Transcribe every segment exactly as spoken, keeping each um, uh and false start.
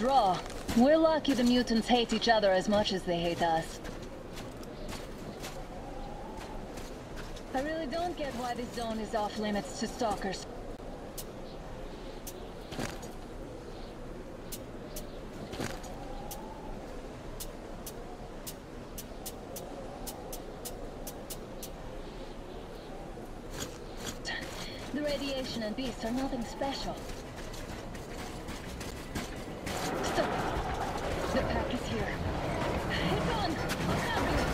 draw. We're lucky the mutants hate each other as much as they hate us. I really don't get why this zone is off limits to stalkers. The radiation and beasts are nothing special. Stop! The pack is here. It's on! I'll cover you!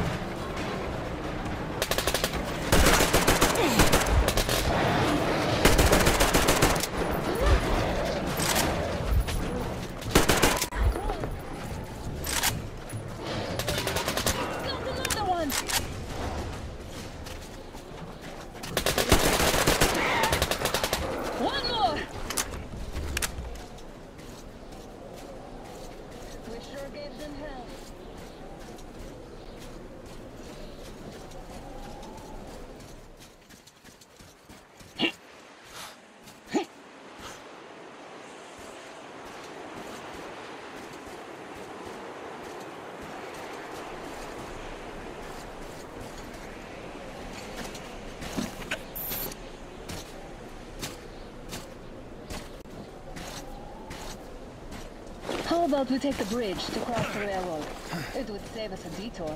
How about we take the bridge to cross the railroad? It would save us a detour.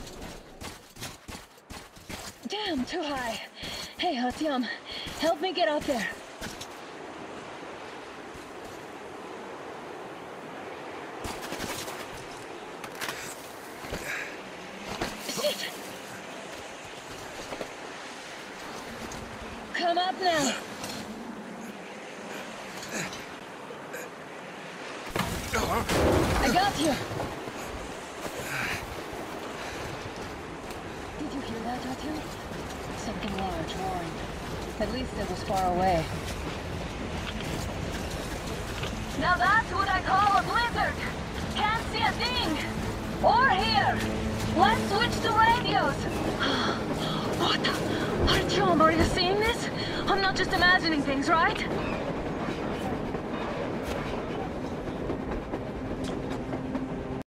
Damn, too high. Hey, Artyom, help me get out there. Shit! Come up now. I got you! Did you hear that, Artyom? Something large roaring. At least it was far away. Now that's what I call a blizzard! Can't see a thing! Or hear! Let's switch to radios! What the? Artyom, are you seeing this? I'm not just imagining things, right?